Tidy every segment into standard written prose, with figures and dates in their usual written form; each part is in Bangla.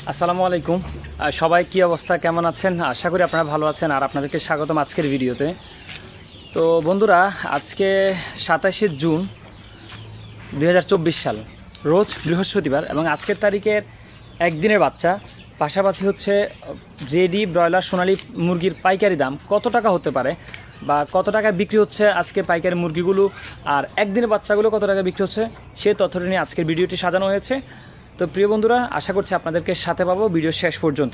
আসসালামু আলাইকুম। সবাই কি অবস্থা, কেমন আছেন? আশা করি আপনারা ভালো আছেন। আর আপনাদেরকে স্বাগতম আজকের ভিডিওতে। তো বন্ধুরা, আজকে 27শে জুন 2024 সাল, রোজ বৃহস্পতিবার, এবং আজকের তারিখের একদিনের বাচ্চা, পাশাপাশি হচ্ছে রেডি ব্রয়লার সোনালী মুরগির পাইকারি দাম কত টাকা হতে পারে বা কত টাকা বিক্রি হচ্ছে আজকে পাইকারি মুরগিগুলো, আর একদিনের বাচ্চাগুলো কত টাকা বিক্রি হচ্ছে, সেই তথ্যটি নিয়ে আজকের ভিডিওটি সাজানো হয়েছে। তো প্রিয় বন্ধুরা, আশা করছি আপনাদেরকে সাথে পাবো ভিডিও শেষ পর্যন্ত।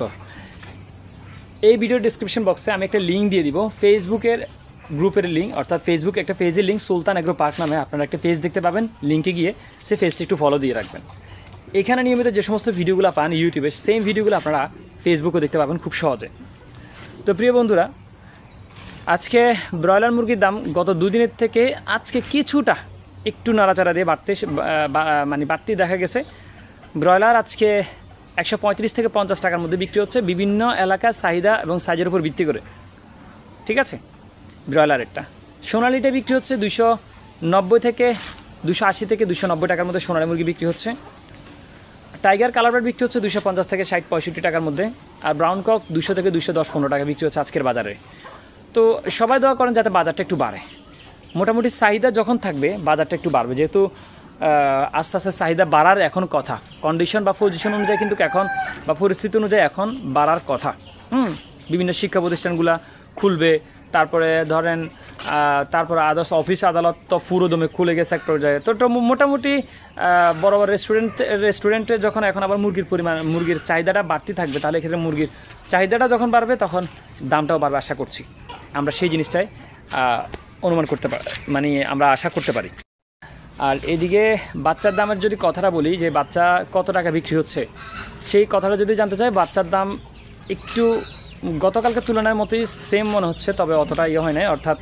এই ভিডিও ডিসক্রিপশন বক্সে আমি একটা লিঙ্ক দিয়ে দিব, ফেসবুকের গ্রুপের লিঙ্ক, অর্থাৎ ফেসবুক একটা পেজের লিঙ্ক, সুলতান এগ্রো পার্ক নামে আপনারা একটা পেজ দেখতে পাবেন। লিঙ্কে গিয়ে সেই পেজটি একটু ফলো দিয়ে রাখবেন। এখানে নিয়মিত যে সমস্ত ভিডিওগুলো পান ইউটিউবে, সেম ভিডিওগুলো আপনারা ফেসবুকে দেখতে পাবেন খুব সহজে। তো প্রিয় বন্ধুরা, আজকে ব্রয়লার মুরগির দাম গত দুদিনের থেকে আজকে কিছুটা একটু নাড়াচাড়া দিয়ে বাড়তি দেখা গেছে। ব্রয়লার আজকে 135 থেকে 50 টাকার মধ্যে বিক্রি হচ্ছে, বিভিন্ন এলাকার চাহিদা এবং সাইজের উপর ভিত্তি করে। ঠিক আছে, ব্রয়লারেরটা সোনালিটা বিক্রি হচ্ছে 290 থেকে 280 থেকে 290 টাকার মধ্যে সোনালি মুরগি বিক্রি হচ্ছে। টাইগার কালারবার্ড বিক্রি হচ্ছে 250 থেকে 60-65 টাকার মধ্যে, আর ব্রাউন কক 200 থেকে 210-15 টাকা বিক্রি হচ্ছে আজকের বাজারে। তো সবাই দোয়া করেন যাতে বাজারটা একটু বাড়ে। মোটামুটি চাহিদা যখন থাকবে বাজারটা একটু বাড়বে, যেহেতু আস্তে আস্তে চাহিদা বাড়ার এখন কথা, কন্ডিশন বা পজিশন অনুযায়ী কিন্তু এখন বা পরিস্থিতি অনুযায়ী এখন বাড়ার কথা। বিভিন্ন শিক্ষা প্রতিষ্ঠানগুলো খুলবে, তারপরে ধরেন তারপরে আদার্স অফিস আদালত তো পুরোদমে খুলে গেছে এক পর্যায়ে। তো মোটামুটি বড় বড় রেস্টুরেন্টে যখন এখন আবার মুরগির চাহিদাটা বাড়তি থাকবে, তাহলে এক্ষেত্রে মুরগির চাহিদাটা যখন বাড়বে তখন দামটাও বাড়বে আশা করছি। আমরা সেই জিনিসটাই অনুমান করতে পারি, মানে আমরা আশা করতে পারি। আর এদিকে বাচ্চার দামের যদি কথাটা বলি, যে বাচ্চা কত টাকা বিক্রি হচ্ছে, সেই কথাটা যদি জানতে চাই, বাচ্চার দাম একটু গতকালকের তুলনার মতোই সেম মনে হচ্ছে, তবে অতটা ইয়ে হয় না। অর্থাৎ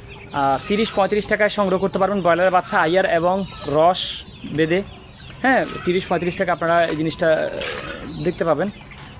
30-35 টাকায় সংগ্রহ করতে পারবেন ব্রয়লারের বাচ্চা আইয়ার এবং রস বেঁধে। হ্যাঁ, 30-35 টাকা আপনারা এই জিনিসটা দেখতে পাবেন।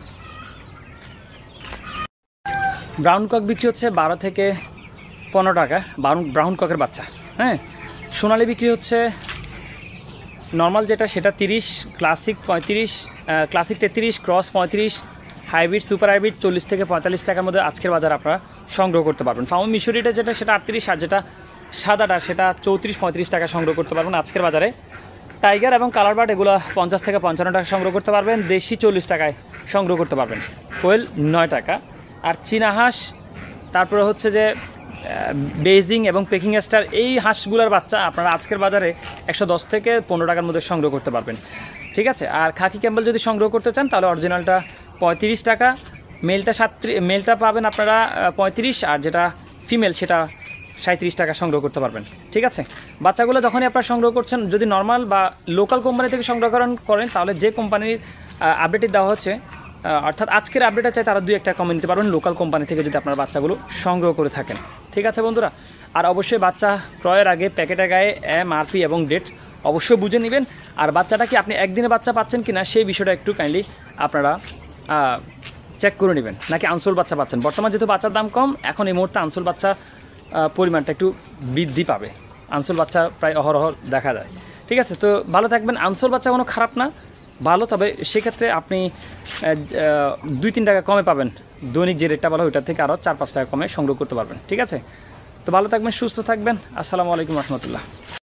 ব্রাউন কক বিক্রি হচ্ছে 12 থেকে 15 টাকা, ব্রাউন ককের বাচ্চা। হ্যাঁ, সোনালি বিক্রি হচ্ছে নর্মাল যেটা সেটা 30, classic 35, classic 33, cross 35, hybrid super hybrid 40 থেকে 45 টাকার মধ্যে আজকের বাজার আপনারা সংগ্রহ করতে পারবেন। ফার্ম মিশরিটা যেটা সেটা 38, আর যেটা সাদাটা সেটা 34-35 টাকা সংগ্রহ করতে পারবেন আজকের বাজারে। টাইগার এবং কালারবার্ড এগুলো 50 থেকে 55 টাকা সংগ্রহ করতে পারবেন। দেশি 40 টাকায় সংগ্রহ করতে পারবেন। কোয়েল 9 টাকা। আর চীনা হাঁস, তারপরে হচ্ছে যে বেজিং এবং পেকিং স্টার, এই হাঁসগুলোর বাচ্চা আপনারা আজকের বাজারে 110 থেকে 15 টাকার মধ্যে সংগ্রহ করতে পারবেন। ঠিক আছে, আর খাকি ক্যাম্বেল যদি সংগ্রহ করতে চান তাহলে অরিজিনালটা 35 টাকা, মেলটা পাবেন আপনারা 35, আর যেটা ফিমেল সেটা 37 টাকা সংগ্রহ করতে পারবেন। ঠিক আছে, বাচ্চাগুলো যখনই আপনারা সংগ্রহ করছেন, যদি নর্মাল বা লোকাল কোম্পানি থেকে সংগ্রহ করেন তাহলে যে কোম্পানির আপডেটটি দেওয়া হচ্ছে, অর্থাৎ আজকের আপডেটটা চাই, তারা 2-1 কমে নিতে পারবেন লোকাল কোম্পানি থেকে যদি আপনারা বাচ্চাগুলো সংগ্রহ করে থাকেন। ঠিক আছে বন্ধুরা, আর অবশ্যই বাচ্চা ক্রয়ের আগে প্যাকেটের গায়ে MRP এবং ডেট অবশ্যই বুঝে নেবেন। আর বাচ্চাটা কি আপনি একদিনে বাচ্চা পাচ্ছেন কি না সেই বিষয়টা একটু কাইন্ডলি আপনারা চেক করে নেবেন, নাকি আনসোল বাচ্চা পাচ্ছেন। বর্তমান যেহেতু বাচ্চার দাম কম, এখন এই মুহূর্তে আনসোল বাচ্চা পরিমাণটা একটু বৃদ্ধি পাবে। আনসোল বাচ্চা প্রায় অহরহ দেখা যায়। ঠিক আছে, তো ভালো থাকবেন। আনসোল বাচ্চা কোনো খারাপ না, ভালো, তবে সেক্ষেত্রে আপনি 2-3 টাকা কমে পাবেন। দৈনিক যে রেটটা ভালো ওইটার থেকে আরও 4-5 টাকা কমে সংগ্রহ করতে পারবেন। ঠিক আছে, তো ভালো থাকবেন, সুস্থ থাকবেন। আসসালামু আলাইকুম রহমতুল্লাহ।